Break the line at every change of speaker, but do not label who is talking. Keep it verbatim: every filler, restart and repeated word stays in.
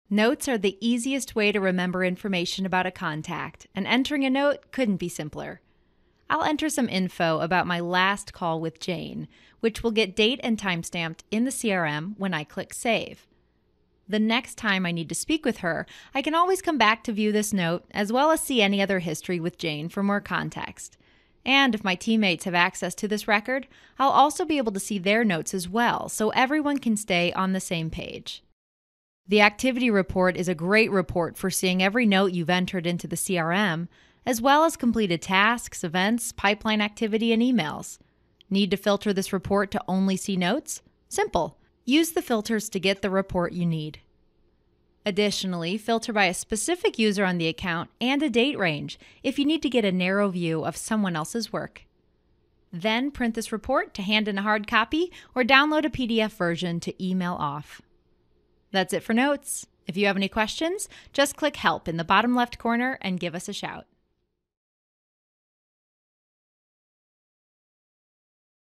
Notes are the easiest way to remember information about a contact, and entering a note couldn't be simpler. I'll enter some info about my last call with Jane, which will get date and time stamped in the C R M when I click Save. The next time I need to speak with her, I can always come back to view this note, as well as see any other history with Jane for more context. And if my teammates have access to this record, I'll also be able to see their notes as well, so everyone can stay on the same page. The activity report is a great report for seeing every note you've entered into the C R M, as well as completed tasks, events, pipeline activity, and emails. Need to filter this report to only see notes? Simple. Use the filters to get the report you need. Additionally, filter by a specific user on the account and a date range if you need to get a narrow view of someone else's work. Then print this report to hand in a hard copy or download a P D F version to email off. That's it for notes. If you have any questions, just click Help in the bottom left corner and give us a shout.